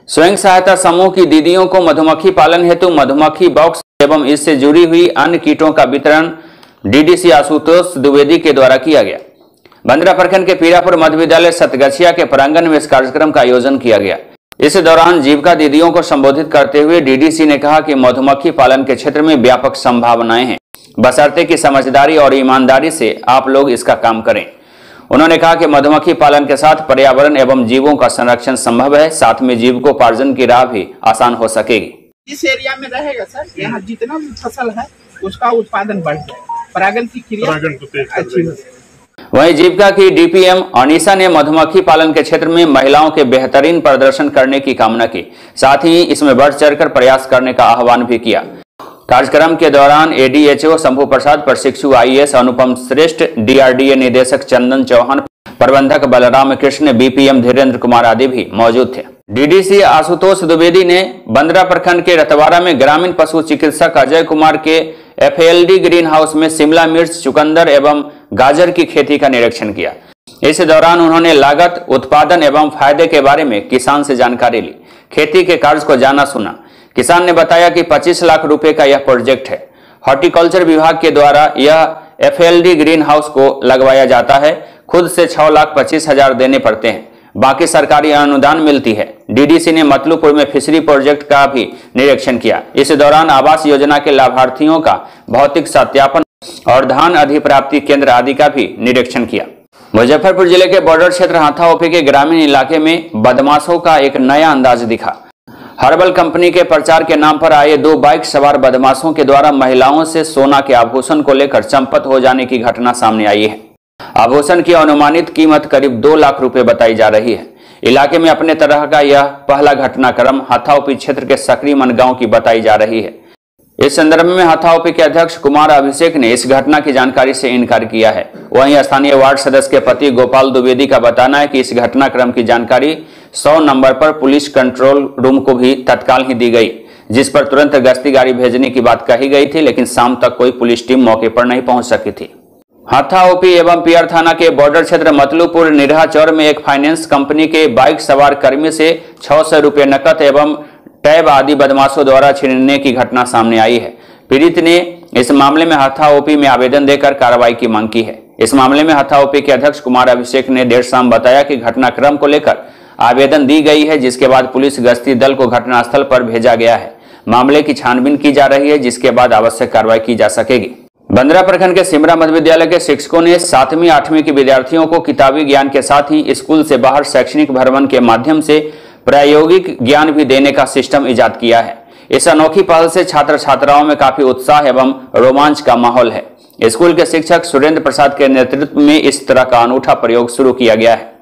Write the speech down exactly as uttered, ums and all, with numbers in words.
स्वयं सहायता समूह की दीदियों को मधुमक्खी पालन हेतु मधुमक्खी बॉक्स एवं इससे जुड़ी हुई अन्य किटों का वितरण डीडीसी आशुतोष द्विवेदी के द्वारा किया गया। बंदरा प्रखंड के पीरापुर मध्य विद्यालय सतगछिया के प्रांगण में इस कार्यक्रम का आयोजन किया गया। इस दौरान जीविका दीदियों को संबोधित करते हुए डीडीसी ने कहा कि मधुमक्खी पालन के क्षेत्र में व्यापक संभावनाएं हैं, बशर्ते की समझदारी और ईमानदारी से आप लोग इसका काम करें। उन्होंने कहा कि मधुमक्खी पालन के साथ पर्यावरण एवं जीवों का संरक्षण संभव है, साथ में जीविकोपार्जन की राह भी आसान हो सकेगी। इस एरिया में रहेगा सर, यहाँ जितना भी फसल है उसका उत्पादन बढ़ जाएगा, परागण की क्रिया अच्छी हो। वहीं जीविका की डीपीएम अनीसा ने मधुमक्खी पालन के क्षेत्र में महिलाओं के बेहतरीन प्रदर्शन करने की कामना की, साथ ही इसमें बढ़ चढ़कर प्रयास करने का आह्वान भी किया। कार्यक्रम के दौरान एडीएचओ शंभू प्रसाद, प्रशिक्षु आईएएस अनुपम श्रेष्ठ, डीआरडीए निदेशक चंदन चौहान, प्रबंधक बलराम कृष्ण, बीपीएम धीरेन्द्र कुमार आदि भी मौजूद थे। डीडीसी आशुतोष द्विवेदी ने बंदरा प्रखंड के रतवाड़ा में ग्रामीण पशु चिकित्सक अजय कुमार के एफएलडी ग्रीन हाउस में शिमला मिर्च, चुकंदर एवं गाजर की खेती का निरीक्षण किया। इस दौरान उन्होंने लागत, उत्पादन एवं फायदे के बारे में किसान से जानकारी ली, खेती के कार्य को जाना सुना। किसान ने बताया कि पच्चीस लाख रुपए का यह प्रोजेक्ट है। हॉर्टिकल्चर विभाग के द्वारा यह एफएलडी ग्रीन हाउस को लगवाया जाता है। खुद से छह लाख पच्चीस हजार देने पड़ते हैं, बाकी सरकारी अनुदान मिलती है। डीडीसी ने मतलूपुर में फिशरी प्रोजेक्ट का भी निरीक्षण किया। इस दौरान आवास योजना के लाभार्थियों का भौतिक सत्यापन और धान अधिप्राप्ति केंद्र आदि का भी निरीक्षण किया। मुजफ्फरपुर जिले के बॉर्डर क्षेत्र हाथा ओपी के ग्रामीण इलाके में बदमाशों का एक नया अंदाज दिखा। हर्बल कंपनी के प्रचार के नाम पर आए दो बाइक सवार बदमाशों के द्वारा महिलाओं से सोना के आभूषण को लेकर चंपत हो जाने की घटना सामने आई है। आभूषण की अनुमानित कीमत करीब दो लाख रुपए बताई जा रही है। इलाके में अपने तरह का यह पहला घटनाक्रम हाथाओपी क्षेत्र के सकरीमन गांव की बताई जा रही है। इस संदर्भ में हाथाओपी के अध्यक्ष कुमार अभिषेक ने इस घटना की जानकारी से इनकार किया है। वहीं स्थानीय वार्ड सदस्य के पति गोपाल द्विवेदी का बताना है कि इस घटनाक्रम की जानकारी सौ नंबर पर पुलिस कंट्रोल रूम को भी तत्काल ही दी गई, जिस पर तुरंत गश्ती गाड़ी भेजने की बात कही गई थी, लेकिन शाम तक कोई पुलिस टीम मौके पर नहीं पहुंच सकी थी। हाथाओपी एवं पियर थाना के बॉर्डर क्षेत्र मतलूपुर निरहा चौर में एक फाइनेंस कंपनी के बाइक सवार कर्मी से छह सौ रुपये नकद एवं टैब आदि बदमाशों द्वारा छीनने की घटना सामने आई है। पीड़ित ने इस मामले में हाथाओपी में आवेदन देकर कार्रवाई की मांग की है। इस मामले में हाथाओपी के अध्यक्ष कुमार अभिषेक ने देर शाम बताया कि घटनाक्रम को लेकर आवेदन दी गई है, जिसके बाद पुलिस गश्ती दल को घटनास्थल पर भेजा गया है। मामले की छानबीन की जा रही है, जिसके बाद आवश्यक कार्रवाई की जा सकेगी। बंदरा प्रखंड के सिमरा मध्य विद्यालय के शिक्षकों ने सातवीं आठवीं के विद्यार्थियों को किताबी ज्ञान के साथ ही स्कूल से बाहर शैक्षणिक भ्रमण के माध्यम से प्रायोगिक ज्ञान भी देने का सिस्टम इजाद किया है। इस अनोखी पहल से छात्र छात्राओं में काफी उत्साह एवं रोमांच का माहौल है। स्कूल के शिक्षक सुरेंद्र प्रसाद के नेतृत्व में इस तरह का अनूठा प्रयोग शुरू किया गया है।